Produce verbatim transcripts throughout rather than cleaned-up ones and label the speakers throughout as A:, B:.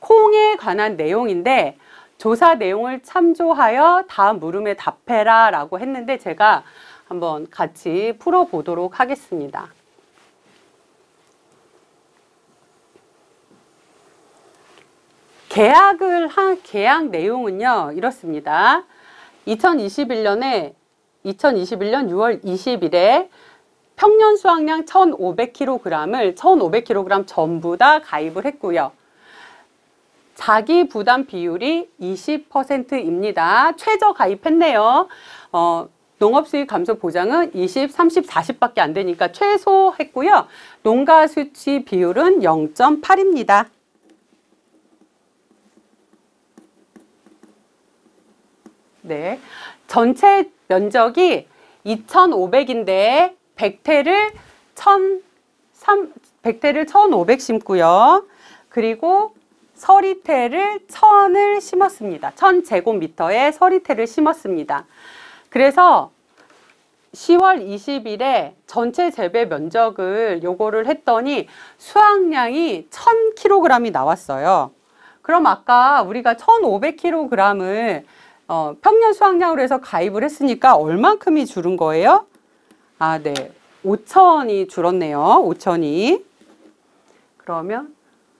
A: 콩에 관한 내용인데 조사 내용을 참조하여 다음 물음에 답해라 라고 했는데 제가 한번 같이 풀어보도록 하겠습니다. 계약을 한 계약 내용은요 이렇습니다. 이천이십일 년에 이천이십일 년 유월 이십일에 평년 수확량 천오백 킬로그램을 천오백 킬로그램 전부 다 가입을 했고요. 자기 부담 비율이 이십 퍼센트입니다. 최저 가입했네요. 어, 농업수익 감소 보장은 이십, 삼십, 사십밖에 안 되니까 최소 했고요. 농가 수치 비율은 영 점 팔입니다. 네, 전체 면적이 이천오백인데 백태를 천오백 심고요. 그리고 서리태를 천을 심었습니다. 천 제곱미터에 서리태를 심었습니다. 그래서 시월 이십일에 전체 재배 면적을 요거를 했더니 수확량이 천 킬로그램이 나왔어요. 그럼 아까 우리가 천오백 킬로그램을 어, 평년 수확량으로 해서 가입을 했으니까 얼만큼이 줄은 거예요? 아, 네. 오천이 줄었네요. 오천이. 그러면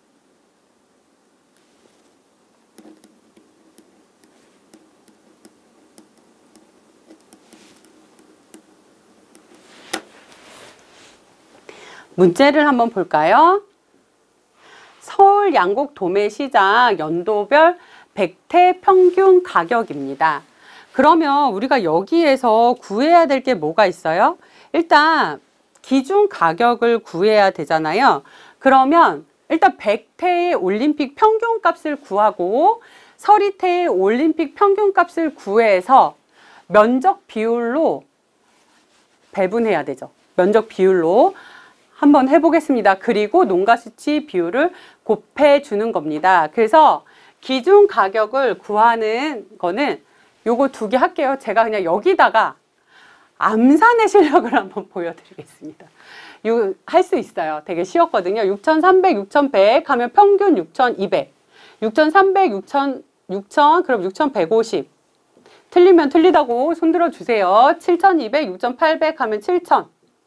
A: 문제를 한번 볼까요? 서울 양곡 도매시장 연도별 백태 평균 가격입니다. 그러면 우리가 여기에서 구해야 될 게 뭐가 있어요? 일단 기준 가격을 구해야 되잖아요. 그러면 일단 백태의 올림픽 평균값을 구하고 서리태의 올림픽 평균값을 구해서 면적 비율로 배분해야 되죠. 면적 비율로 한번 해보겠습니다. 그리고 농가 수치 비율을 곱해 주는 겁니다. 그래서 기준 가격을 구하는 거는 요거 두 개 할게요. 제가 그냥 여기다가 암산의 실력을 한번 보여드리겠습니다. 이거 할 수 있어요. 되게 쉬웠거든요. 육천삼백, 육천백 하면 평균 육천이백. 육천삼백, 육천, 육천, 그럼 육천백오십. 틀리면 틀리다고 손들어 주세요. 칠천이백, 육천팔백 하면 칠천.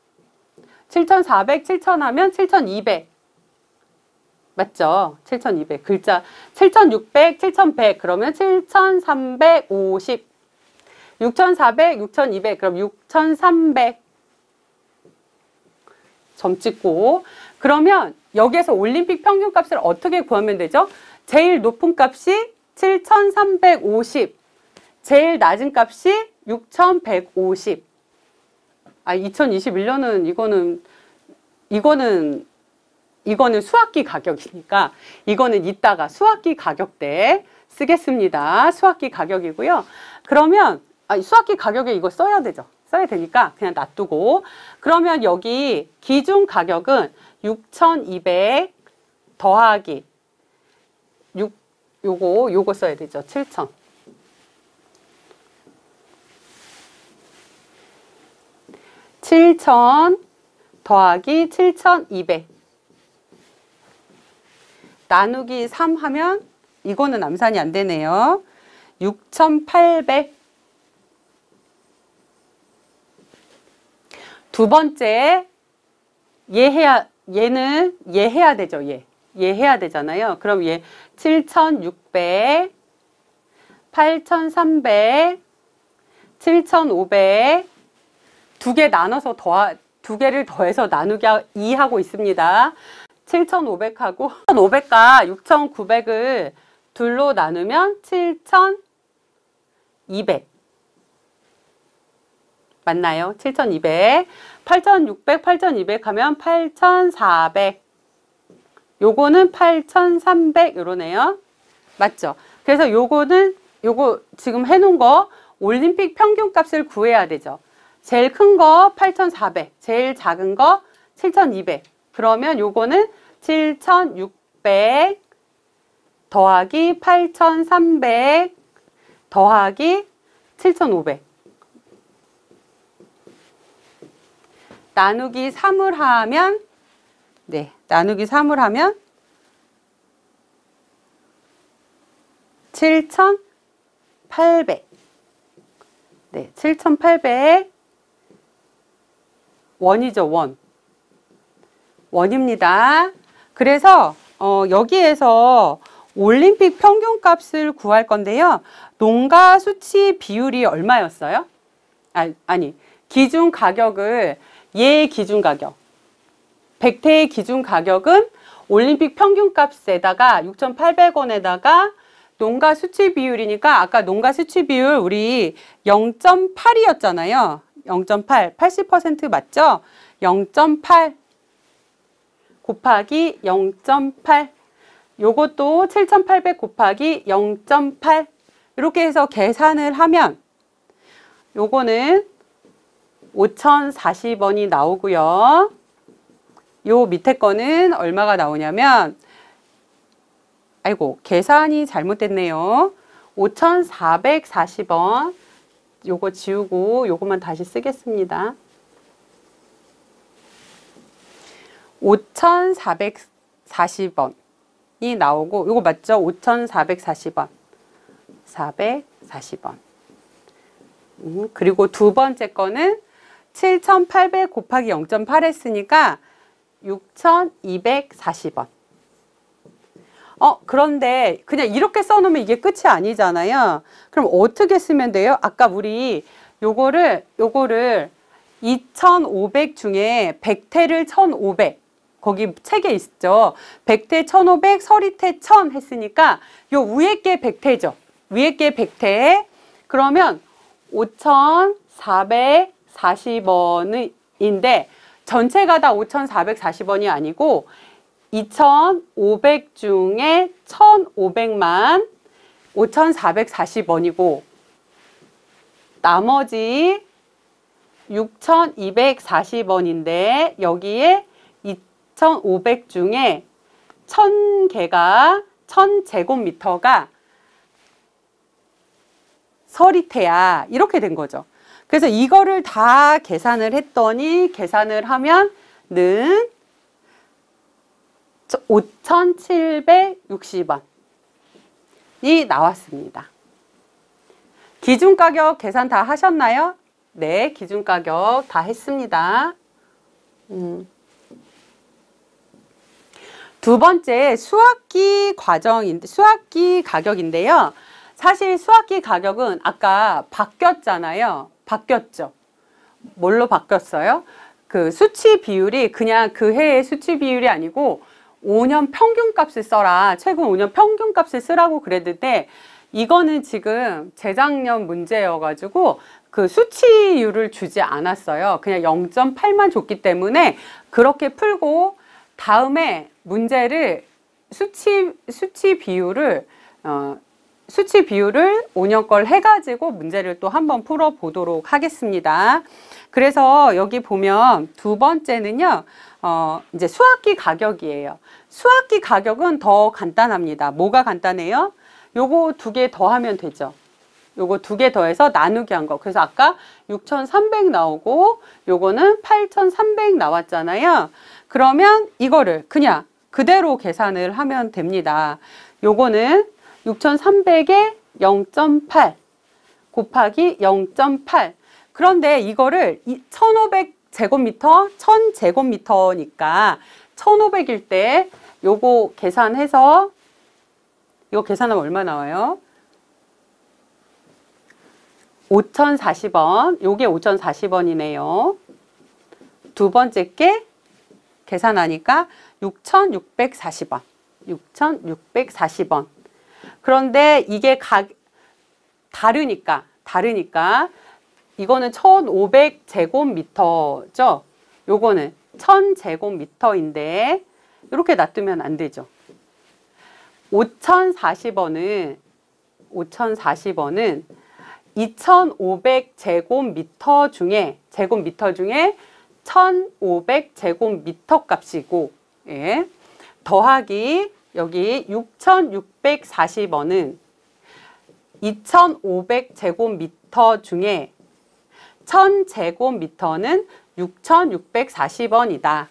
A: 칠천사백, 칠천 하면 칠천이백. 맞죠? 칠천이백. 글자 칠천육백, 칠천백 그러면 칠천삼백오십. 육천사백, 육천이백 그럼 육천삼백. 점 찍고 그러면 여기에서 올림픽 평균값을 어떻게 구하면 되죠? 제일 높은 값이 칠천삼백오십. 제일 낮은 값이 육천백오십. 아, 이천이십일 년은 이거는 이거는 이거는 수학기 가격이니까 이거는 이따가 수학기 가격 때 쓰겠습니다. 수학기 가격이고요. 그러면 아, 수학기 가격에 이거 써야 되죠. 써야 되니까 그냥 놔두고 그러면 여기 기준 가격은 육천이백 더하기 육 요거 요거 써야 되죠. 칠천. 칠천 더하기 칠천이백 나누기 삼 하면 이거는 암산이 안 되네요. 육천팔백. 두 번째 얘 해야 얘는 얘 해야 되죠. 얘. 얘 해야 되잖아요. 그럼 얘 칠천육백, 팔천삼백, 칠천오백 두 개 나눠서 더 두 개를 더해서 나누기 이 하고 있습니다. 칠천오백하고 칠천오백과 육천구백을 둘로 나누면 칠천이백. 맞나요? 칠천이백. 팔천육백, 팔천이백 하면 팔천사백. 요거는 팔천삼백 요러네요. 맞죠? 그래서 요거는 요거 지금 해놓은 거 올림픽 평균값을 구해야 되죠. 제일 큰 거 팔천사백, 제일 작은 거 칠천이백. 그러면 요거는 칠천육백 더하기 팔천삼백 더하기 칠천오백. 나누기 삼을 하면 네, 나누기 삼을 하면 칠천팔백. 네, 칠천팔백 원이죠, 원. 원입니다. 그래서 어, 여기에서 올림픽 평균값을 구할 건데요. 농가 수치 비율이 얼마였어요? 아, 아니, 기준 가격을 얘 기준 가격. 백태의 기준 가격은 올림픽 평균값에다가 육천팔백 원에다가 농가 수치 비율이니까 아까 농가 수치 비율 우리 영 점 팔이었잖아요. 영 점 팔, 팔십 퍼센트 맞죠? 영 점 팔 곱하기 영 점 팔. 요것도 칠천팔백 곱하기 영 점 팔. 이렇게 해서 계산을 하면 요거는 오천사십 원이 나오고요. 요 밑에 거는 얼마가 나오냐면, 아이고, 계산이 잘못됐네요. 오천사백사십 원. 요거 지우고 요거만 다시 쓰겠습니다. 오천사백사십 원이 나오고, 요거 맞죠? 오천사백사십 원. 사백사십 원. 음, 그리고 두 번째 거는 칠천팔백 곱하기 영 점 팔 했으니까 육천이백사십 원. 어, 그런데 그냥 이렇게 써놓으면 이게 끝이 아니잖아요. 그럼 어떻게 쓰면 돼요? 아까 우리 요거를, 요거를 이천오백 중에 백태를 천오백. 거기 책에 있죠. 백태 천오백, 서리태 천 했으니까 요 위에 게 백태죠. 위에 게 백태. 그러면 오천사백사십 원인데 전체가 다 오천사백사십 원이 아니고 이천오백 중에 천오백만 오천사백사십 원이고 나머지 육천이백사십 원인데 여기에 이천오백 중에 천 개가 천 제곱미터가 서리태야. 이렇게 된 거죠. 그래서 이거를 다 계산을 했더니 계산을 하면은 오천칠백육십 원이 나왔습니다. 기준가격 계산 다 하셨나요? 네, 기준가격 다 했습니다. 음. 두 번째 수학기 과정인데, 수학기 가격인데요. 사실 수학기 가격은 아까 바뀌었잖아요. 바뀌었죠. 뭘로 바뀌었어요? 그 수치 비율이 그냥 그 해의 수치 비율이 아니고 오 년 평균값을 써라. 최근 오 년 평균값을 쓰라고 그랬는데 이거는 지금 재작년 문제여가지고 그 수치율을 주지 않았어요. 그냥 영 점 팔만 줬기 때문에 그렇게 풀고 다음에 문제를 수치, 수치 비율을 어, 수치 비율을 오 년 걸 해가지고 문제를 또 한번 풀어보도록 하겠습니다. 그래서 여기 보면 두 번째는요, 어, 이제 수학기 가격이에요. 수학기 가격은 더 간단합니다. 뭐가 간단해요? 요거 두 개 더하면 되죠. 요거 두 개 더해서 나누기 한 거. 그래서 아까 육천삼백 나오고 요거는 팔천삼백 나왔잖아요. 그러면 이거를 그냥 그대로 계산을 하면 됩니다. 요거는 육천삼백에 영 점 팔 곱하기 영 점 팔. 그런데 이거를 천오백 제곱미터, 천 제곱미터니까 천오백일 때 요거 계산해서 이거 계산하면 얼마 나와요? 오천사십 원. 요게 오천사십 원이네요. 두 번째 게 계산하니까 육천육백사십 원. 육천육백사십 원. 그런데 이게 가, 다르니까, 다르니까, 이거는 천오백 제곱미터죠? 요거는 천 제곱미터인데, 이렇게 놔두면 안 되죠. 오천사십 원은, 오천사십 원은 이천오백 제곱미터 중에, 제곱미터 중에 천오백 제곱미터 값이고, 예. 더하기, 여기 육천육백사십 원은 이천오백 제곱미터 중에 천 제곱미터는 육천육백사십 원이다.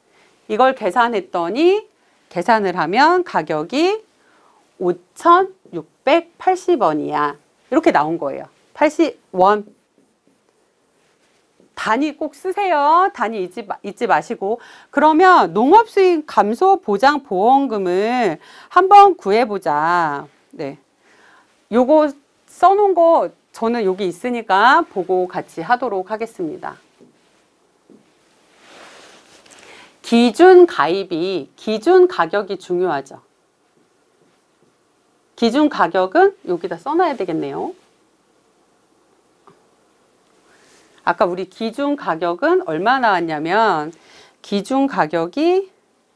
A: 이걸 계산했더니 계산을 하면 가격이 오천육백사십 오천육백팔십 원이야. 이렇게 나온 거예요. 팔십 원. 단위 꼭 쓰세요. 단위 잊지, 잊지 마시고. 그러면 농업수익 감소 보장 보험금을 한번 구해보자. 네. 요거 써놓은 거 저는 여기 있으니까 보고 같이 하도록 하겠습니다. 기준 가입이, 기준 가격이 중요하죠. 기준 가격은 여기다 써놔야 되겠네요. 아까 우리 기준 가격은 얼마 나왔냐면, 기준 가격이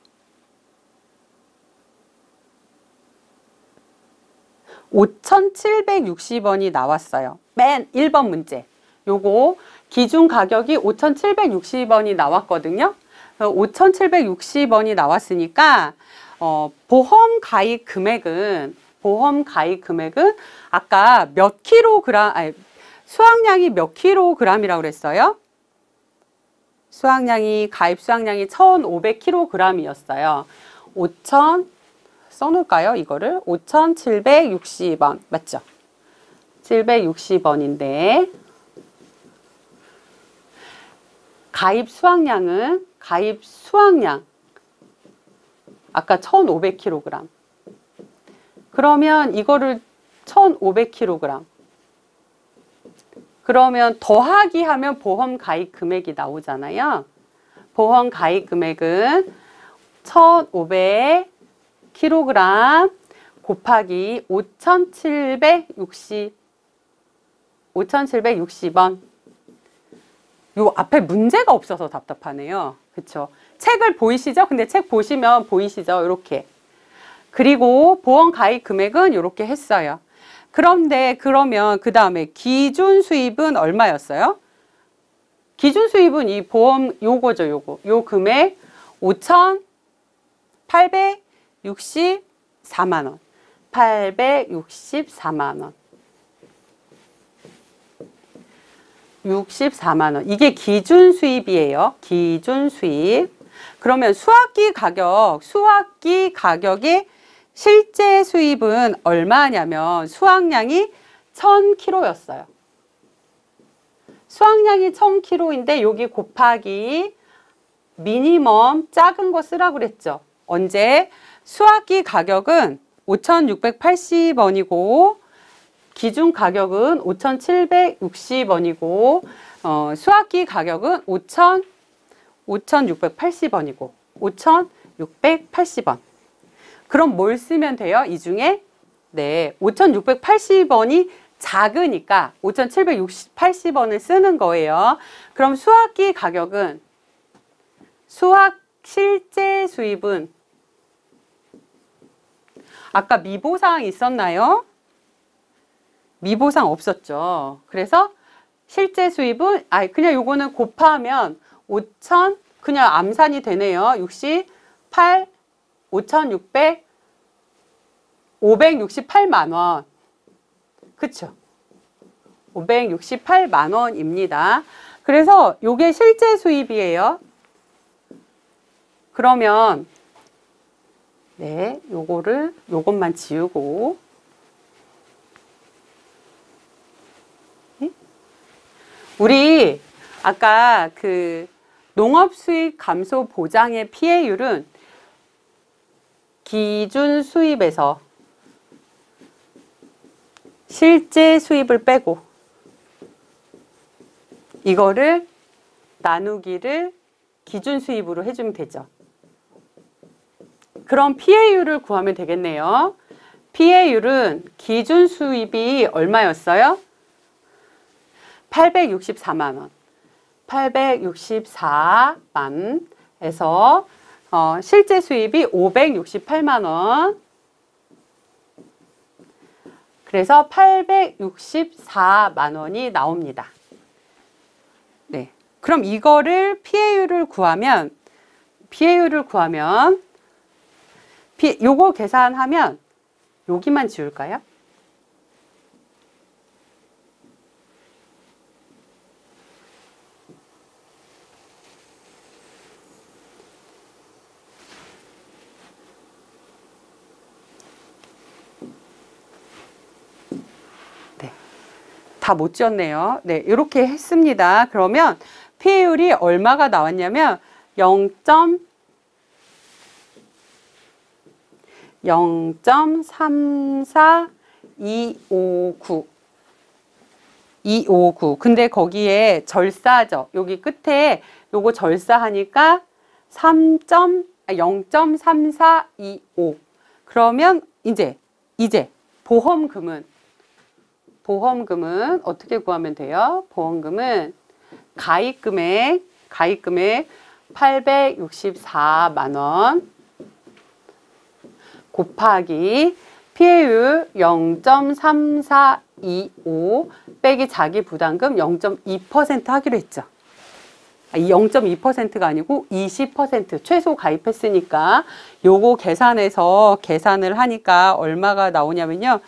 A: 오천칠백육십 원이 나왔어요. 맨 일 번 문제. 요거 기준 가격이 오천칠백육십 원이 나왔거든요. 오천칠백육십 원이 나왔으니까 어, 보험 가입 금액은 보험 가입 금액은 아까 몇 킬로그램, 아니, 수확량이 몇 킬로그램이라고 그랬어요? 수확량이, 가입 수확량이 천오백 킬로그램이었어요. 오천, 써놓을까요? 이거를 오천칠백육십 원 맞죠? 칠백육십 원인데 가입 수확량은 가입 수확량 아까 천오백 킬로그램. 그러면 이거를 천오백 킬로그램. 그러면 더하기 하면 보험 가입 금액이 나오잖아요. 보험 가입 금액은 천오백 킬로그램 곱하기 오천칠백육십, 오천칠백육십 원. 요 앞에 문제가 없어서 답답하네요. 그쵸? 책을 보이시죠? 근데 책 보시면 보이시죠? 이렇게. 그리고 보험 가입 금액은 이렇게 했어요. 그런데 그러면 그 다음에 기준 수입은 얼마였어요? 기준 수입은 이 보험 요거죠, 요거. 요 금액 오천팔백육십사만 원. 팔백육십사만 원. 육십사만 원. 이게 기준 수입이에요. 기준 수입. 그러면 수확기 가격, 수확기 가격의 실제 수입은 얼마냐면 수확량이 천 킬로그램였어요. 수확량이 천 킬로그램인데 여기 곱하기 미니멈 작은 거 쓰라고 그랬죠. 언제? 수확기 가격은 오천육백팔십 원이고 기준 가격은 오천칠백육십 원이고 어, 수확기 가격은 오천, 오천육백팔십 원이고 오천육백팔십 원. 그럼 뭘 쓰면 돼요? 이 중에 네, 오천육백팔십 원이 작으니까 오천칠백팔십 원을 쓰는 거예요. 그럼 수확기 가격은 수확 실제 수입은 아까 미보상 있었나요? 미보상 없었죠. 그래서 실제 수입은 아 그냥 요거는 곱하면 오천 그냥 암산이 되네요. 육십팔 오천육백 오백육십팔만 원. 그쵸? 오백육십팔만 원입니다. 그래서 요게 실제 수입이에요. 그러면 네, 요거를 요것만 지우고 우리 아까 그 농업 수익 감소 보장의 피해율은 기준 수입에서 실제 수입을 빼고 이거를 나누기를 기준 수입으로 해주면 되죠. 그럼 피해율을 구하면 되겠네요. 피해율은 기준 수입이 얼마였어요? 팔백육십사만 원. 팔백육십사만에서 어, 실제 수입이 오백육십팔만 원. 그래서 팔백육십사만 원이 나옵니다. 네. 그럼 이거를 피해율을 구하면 피해율을 구하면 피, 요거 계산하면 여기만 지울까요? 다 못 지었네요. 네, 이렇게 했습니다. 그러면 피해율이 얼마가 나왔냐면 영 점 삼사이오구 이오구. 근데 거기에 절사죠. 여기 끝에 요거 절사하니까 영 점 삼사이오. 그러면 이제 이제 보험금은 보험금은 어떻게 구하면 돼요? 보험금은 가입금액 가입금액 팔백육십사만 원 곱하기 피해율 영 점 삼사이오 빼기 자기 부담금 영 점 이 퍼센트 하기로 했죠. 이 영 점 이 퍼센트가 아니고 이십 퍼센트 최소 가입했으니까 요거 계산해서 계산을 하니까 얼마가 나오냐면요.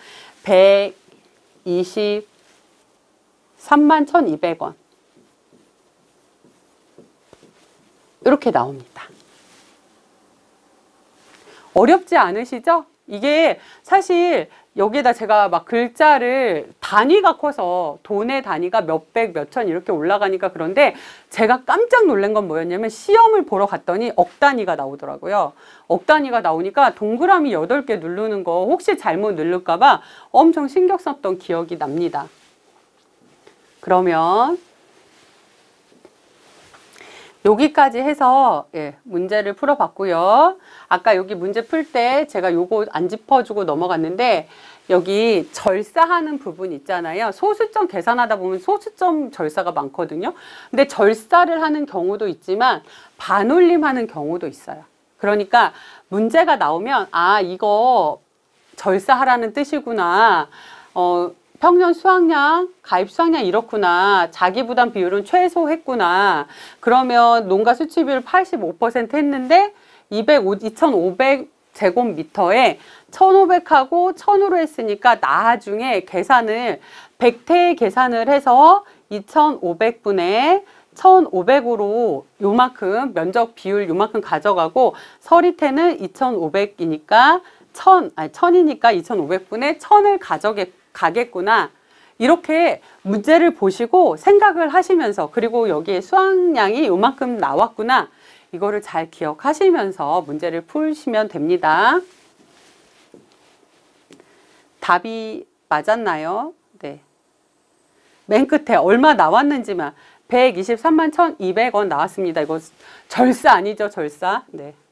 A: 백이십삼만 천이백 원 이렇게 나옵니다. 어렵지 않으시죠? 이게 사실 여기에다 제가 막 글자를 단위가 커서 돈의 단위가 몇백, 몇천 이렇게 올라가니까 그런데 제가 깜짝 놀란 건 뭐였냐면 시험을 보러 갔더니 억 단위가 나오더라고요. 억 단위가 나오니까 동그라미 여덟 개 누르는 거 혹시 잘못 누를까 봐 엄청 신경 썼던 기억이 납니다. 그러면 여기까지 해서 예, 문제를 풀어봤고요. 아까 여기 문제 풀 때 제가 요거 안 짚어주고 넘어갔는데 여기 절사하는 부분 있잖아요. 소수점 계산하다 보면 소수점 절사가 많거든요. 근데 절사를 하는 경우도 있지만 반올림하는 경우도 있어요. 그러니까 문제가 나오면 아 이거 절사하라는 뜻이구나. 어, 평년 수확량, 가입 수확량 이렇구나. 자기 부담 비율은 최소 했구나. 그러면 농가 수치 비율 팔십오 퍼센트 했는데 이천오백 제곱미터에 천오백하고 천으로 했으니까 나중에 계산을 백태 계산을 해서 이천오백 분의 천오백으로 요만큼 면적 비율 요만큼 가져가고 서리태는 이천오백이니까 천, 아니 천이니까 이천오백 분의 천을 가져게 가겠구나. 이렇게 문제를 보시고 생각을 하시면서 그리고 여기에 수확량이 요만큼 나왔구나. 이거를 잘 기억하시면서 문제를 푸시면 됩니다. 답이 맞았나요? 네. 맨 끝에 얼마 나왔는지만 백이십삼만 천이백 원 나왔습니다. 이거 절사 아니죠, 절사. 네.